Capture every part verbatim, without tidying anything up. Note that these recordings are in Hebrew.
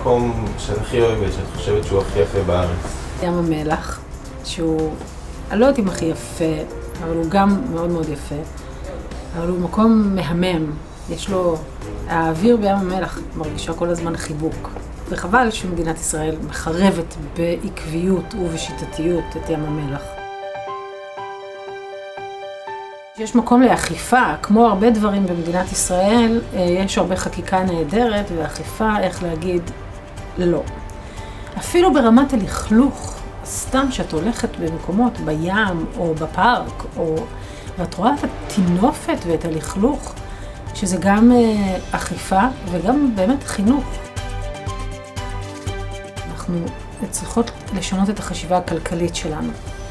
המקום שאת הכי אוהבת, שאת חושבת שהוא הכי יפה בארץ? ים המלח, שהוא, אני לא יודעת אם הכי יפה, אבל הוא גם מאוד מאוד יפה. אבל הוא מקום מהמם. יש לו, האוויר בים המלח מרגישה כל הזמן חיבוק. וחבל שמדינת ישראל מחרבת בעקביות ובשיטתיות את ים המלח. יש מקום לאכיפה, כמו הרבה דברים במדינת ישראל, יש הרבה חקיקה נהדרת ואכיפה, איך להגיד, לא. אפילו ברמת הלכלוך, סתם שאת הולכת במקומות, בים או בפארק, או... ואת רואה את התינופת ואת הלכלוך, שזה גם אכיפה וגם באמת חינוך. אנחנו צריכות לשנות את החשיבה הכלכלית שלנו.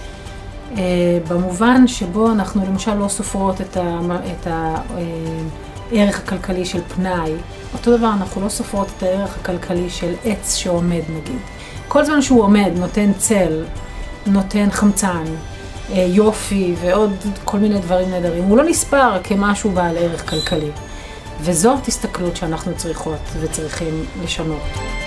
במובן שבו אנחנו למשל לא סופרות את, ה, את הערך הכלכלי של פנאי, אותו דבר אנחנו לא סופרות את הערך הכלכלי של עץ שעומד נגיד. כל זמן שהוא עומד נותן צל, נותן חמצן, יופי ועוד כל מיני דברים נהדרים. הוא לא נספר כמשהו בעל ערך כלכלי. וזאת הסתכלות שאנחנו צריכות וצריכים לשנות.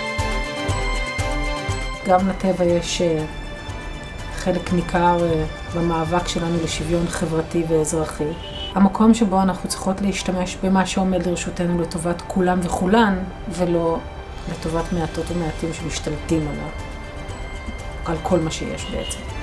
גם לטבע יש חלק ניכר במאבק שלנו לשוויון חברתי ואזרחי. המקום שבו אנחנו צריכות להשתמש במה שעומד לרשותנו לטובת כולם וכולן, ולא לטובת מעטות ומעטים שמשתלטים עליו, על כל מה שיש בעצם.